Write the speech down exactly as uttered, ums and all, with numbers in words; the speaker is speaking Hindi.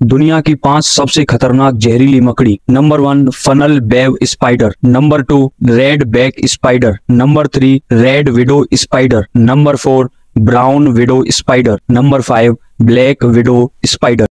दुनिया की पांच सबसे खतरनाक जहरीली मकड़ी। Number one, funnel web spider. Number two, redback spider. Number three, red widow spider. Number four, brown widow spider. Number five, black widow spider.